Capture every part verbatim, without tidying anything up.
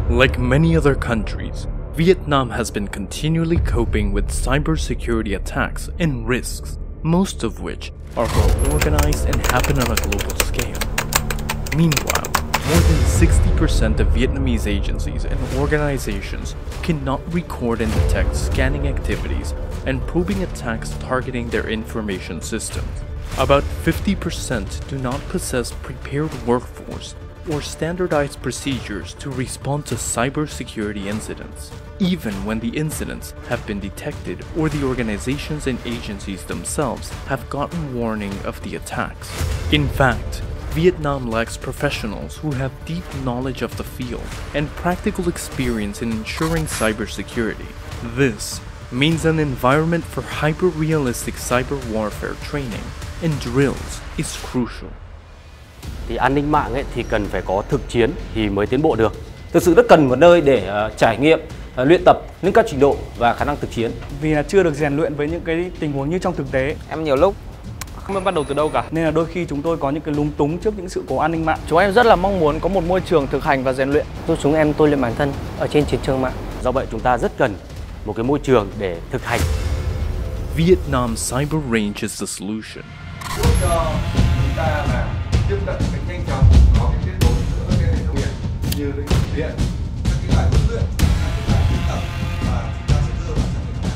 Like many other countries, Vietnam has been continually coping with cybersecurity attacks and risks, most of which are well organized and happen on a global scale. Meanwhile, more than sixty percent of Vietnamese agencies and organizations cannot record and detect scanning activities and probing attacks targeting their information systems. About fifty percent do not possess prepared workforce or standardized procedures to respond to cybersecurity incidents, even when the incidents have been detected or the organizations and agencies themselves have gotten warning of the attacks. In fact, Vietnam lacks professionals who have deep knowledge of the field and practical experience in ensuring cybersecurity. This means an environment for hyper-realistic cyber warfare training and drills is crucial. Thì an ninh mạng ấy thì cần phải có thực chiến thì mới tiến bộ được. Thực sự rất cần một nơi để uh, trải nghiệm, uh, luyện tập, nâng cao trình độ và khả năng thực chiến. Vì là chưa được rèn luyện với những cái tình huống như trong thực tế. Em nhiều lúc không biết bắt đầu từ đâu cả. Nên là đôi khi chúng tôi có những cái lúng túng trước những sự cố an ninh mạng. Chúng em rất là mong muốn có một môi trường thực hành và rèn luyện, giúp chúng em tôi luyện bản thân ở trên chiến trường mạng. Do vậy chúng ta rất cần một cái môi trường để thực hành. Vietnam Cyber Range is the solution. Giúp cho chúng ta là tiếp cận cái nhanh chóng, có cái kết nối giữa các hệ thống điện như điện, các cái loại huấn luyện, các cái loại luyện tập và chúng ta sẽ đưa vào trong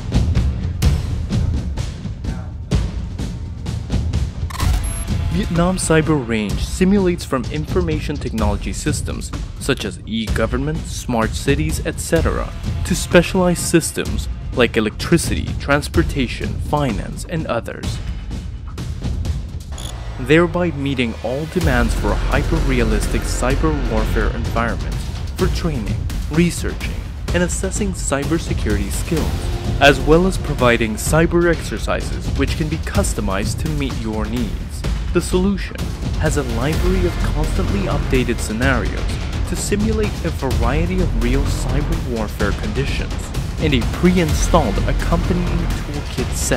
cái Vietnam Cyber Range simulates from information technology systems such as e-government, smart cities, et cetera to specialized systems like electricity, transportation, finance, and others, thereby meeting all demands for a hyper-realistic cyber warfare environment for training, researching, and assessing cybersecurity skills, as well as providing cyber exercises which can be customized to meet your needs. The solution has a library of constantly updated scenarios to simulate a variety of real cyber warfare conditions, and a pre-installed accompanying toolkit set.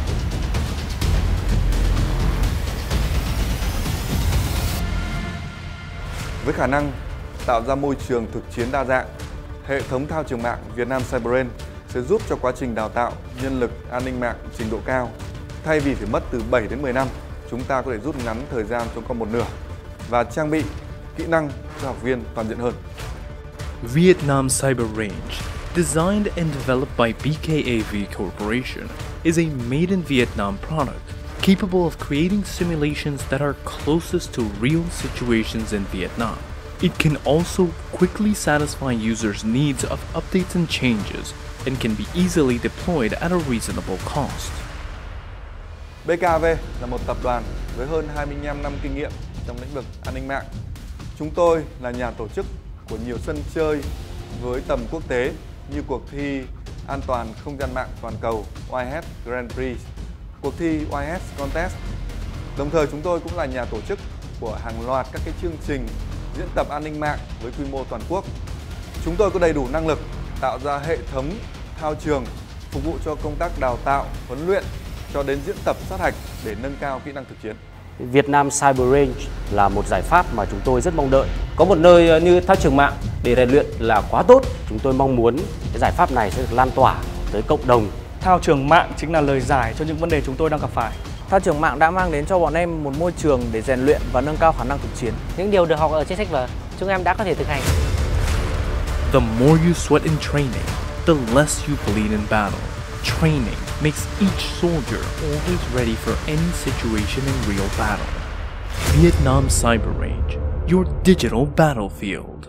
Với khả năng tạo ra môi trường thực chiến đa dạng, hệ thống thao trường mạng Vietnam Cyber Range sẽ giúp cho quá trình đào tạo nhân lực an ninh mạng trình độ cao. Thay vì phải mất từ bảy đến mười năm, chúng ta có thể rút ngắn thời gian xuống còn một nửa và trang bị kỹ năng cho học viên toàn diện hơn. Vietnam Cyber Range, designed and developed by B K A V Corporation, is a made-in-Vietnam product capable of creating simulations that are closest to real situations in Vietnam. It can also quickly satisfy users' needs of updates and changes and can be easily deployed at a reasonable cost. bê ca vê là một tập đoàn với hơn hai mươi lăm năm kinh nghiệm trong lĩnh vực an ninh mạng. Chúng tôi là nhà tổ chức của nhiều sân chơi với tầm quốc tế như cuộc thi an toàn không gian mạng toàn cầu Y H Grand Prix, cuộc thi Y H Contest. Đồng thời chúng tôi cũng là nhà tổ chức của hàng loạt các cái chương trình diễn tập an ninh mạng với quy mô toàn quốc. Chúng tôi có đầy đủ năng lực tạo ra hệ thống thao trường phục vụ cho công tác đào tạo, huấn luyện cho đến diễn tập sát hạch để nâng cao kỹ năng thực chiến. Vietnam Cyber Range là một giải pháp mà chúng tôi rất mong đợi. Có một nơi như thao trường mạng để rèn luyện là quá tốt. Chúng tôi mong muốn cái giải pháp này sẽ được lan tỏa tới cộng đồng. Thao trường mạng chính là lời giải cho những vấn đề chúng tôi đang gặp phải. Thao trường mạng đã mang đến cho bọn em một môi trường để rèn luyện và nâng cao khả năng thực chiến. Những điều được học ở trên sách vở, chúng em đã có thể thực hành. The more you sweat in training, the less you bleed in battle. Training makes each soldier always ready for any situation in real battle. Vietnam Cyber Range, your digital battlefield.